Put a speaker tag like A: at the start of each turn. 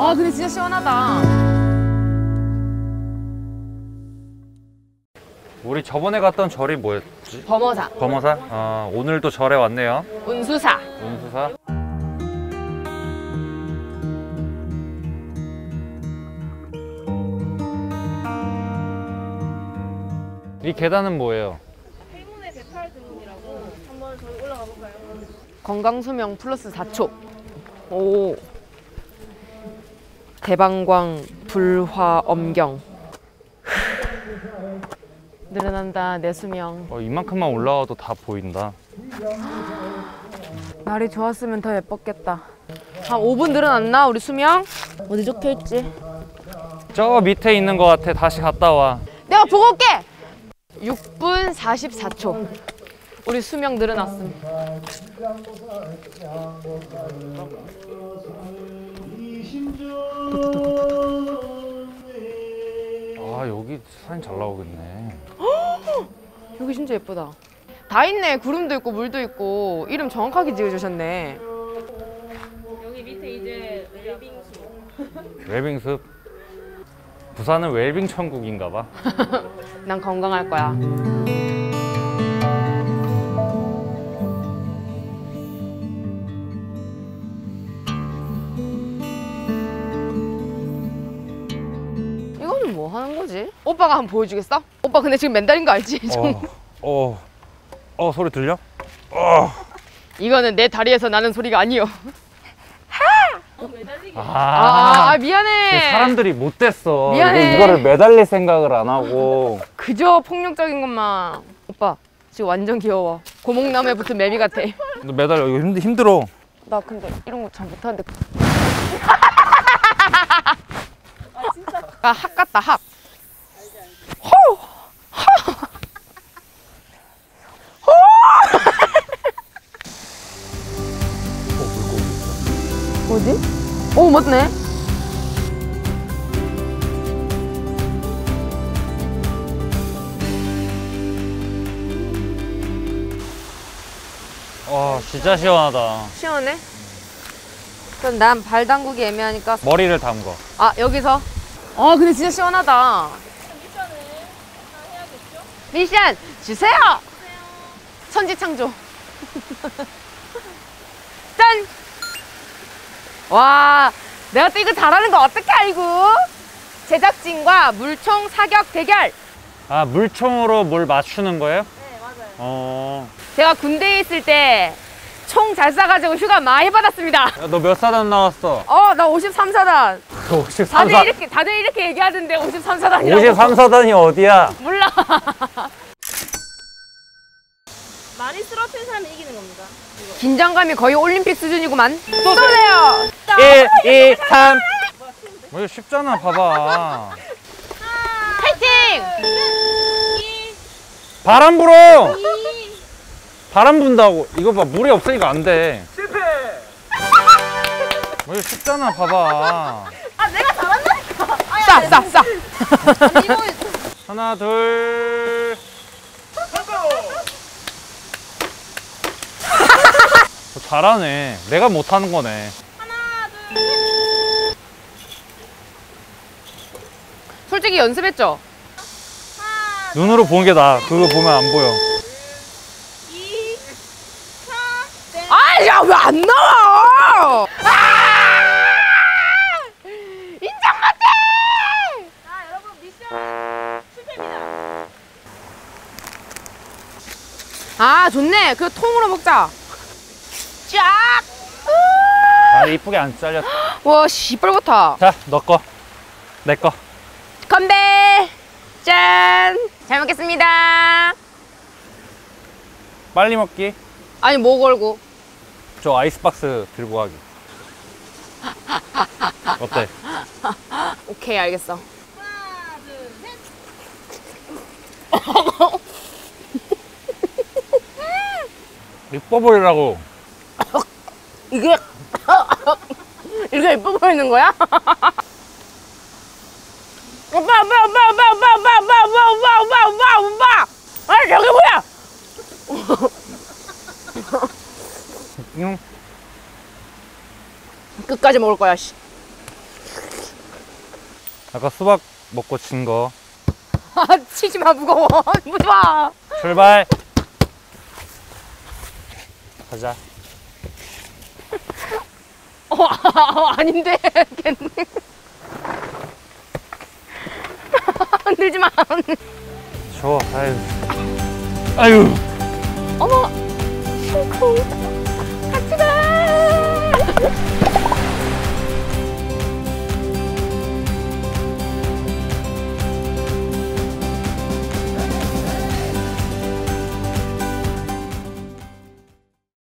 A: 아 근데 진짜 시원하다.
B: 우리 저번에 갔던 절이 뭐였지?
A: 범어사.
B: 범어사? 오늘도 절에 왔네요.
A: 운수사.
B: 운수사. 이 계단은 뭐예요?
C: 행운의 대팔 등이라고. 한번 저기 올라가 볼까요?
A: 건강수명 플러스 4초. 오. 대방광 불화 엄경. 늘어난다 내 수명.
B: 이만큼만 올라와도 다 보인다.
A: 날이 좋았으면 더 예뻤겠다. 한 5분 늘어났나 우리 수명? 어디 적혀있지?
B: 저 밑에 있는 것 같아. 다시 갔다 와.
A: 내가 보고 올게! 6분 44초. 우리 수명 늘어났음.
B: 여기 사진 잘 나오겠네.
A: 여기 진짜 예쁘다. 다 있네. 구름도 있고 물도 있고. 이름 정확하게 지어주셨네.
C: 여기 밑에 이제 웰빙수.
B: 웰빙숲. 부산은 웰빙 천국인가 봐.
A: 난 건강할 거야. 이거는 뭐 하는 거지? 오빠가 한번 보여주겠어? 오빠 근데 지금 맨달인 거 알지?
B: 소리 들려?
A: 이거는 내 다리에서 나는 소리가 아니요. 미안해.
B: 사람들이 못됐어.
A: 미안해.
B: 이거를 매달릴 생각을 안 하고.
A: 그저 폭력적인 것만. 오빠 지금 완전 귀여워. 고목나무에 붙은 매미 같아.
B: 너 매달려. 이거 힘들어.
A: 나 근데 이런 거 잘 못하는데.
C: 진짜?
A: 학 같다 학.
B: 물고기 있다.
A: 뭐지? 오 맞네.
B: 와 진짜 시원하다.
A: 시원해? 그럼 난 발 담그기 애매하니까.
B: 머리를 담궈.
A: 여기서. 근데 진짜 시원하다.
C: 미션을 하나 해야겠죠?
A: 미션 주세요. 천지창조. 짠. 와, 내가 또 이거 잘하는 거 어떻게 알고? 제작진과 물총 사격 대결.
B: 물총으로 뭘 맞추는 거예요?
C: 네, 맞아요.
A: 제가 군대에 있을 때 총 잘 쏴가지고 휴가 많이 받았습니다.
B: 너 몇 사단 나왔어?
A: 나 53사단.
B: 53사단.
A: 다들 이렇게 얘기하던데 53사단이라고.
B: 53사단이 어디야?
A: 몰라.
C: 많이 쓰러뜨린 사람이 이기는 겁니다.
A: 긴장감이 거의 올림픽 수준이구만. 쏘세요.
B: 1, 2, 3. 이거 쉽잖아, 봐봐.
A: 파이팅!
B: 바람 불어! 바람 분다고. 이거 봐, 물이 없으니까 안 돼. 실패! 이거 쉽잖아, 봐봐.
C: 내가 잘한다니까.
A: 쏴.
B: 하나, 둘. 잘하네. 내가 못하는 거네.
C: 하나, 둘, 셋.
A: 솔직히 연습했죠?
C: 하나,
B: 눈으로 보는 게 나아. 그거 보면 안 보여.
C: 2, 4, 넷.
A: 야, 왜 안 나와? 인정 못해!
C: 자, 여러분 미션 실패입니다.
A: 좋네. 그 통으로 먹자. 쫙!
B: 이쁘게 안 잘렸어.
A: 와, 시뻘겋다.
B: 자, 너 거. 내 거.
A: 건배! 짠! 잘 먹겠습니다.
B: 빨리 먹기.
A: 아니, 뭐 걸고?
B: 저 아이스박스 들고 가기. 어때?
A: 오케이, 알겠어.
C: 하나, 둘, 셋.
B: 이뻐 보이라고.
A: 이게 예뻐 보이는 거야? 오빠! 저게 뭐야? 끝까지 먹을 거야, 씨.
B: 아까 수박 먹고 진 거.
A: 아, 치지 마, 무거워. 무지 마.
B: 출발. 가자.
A: 아닌데. 걔는. 흔들지 마.
B: 줘. 아유. 아유.
A: 어머. 같이 가.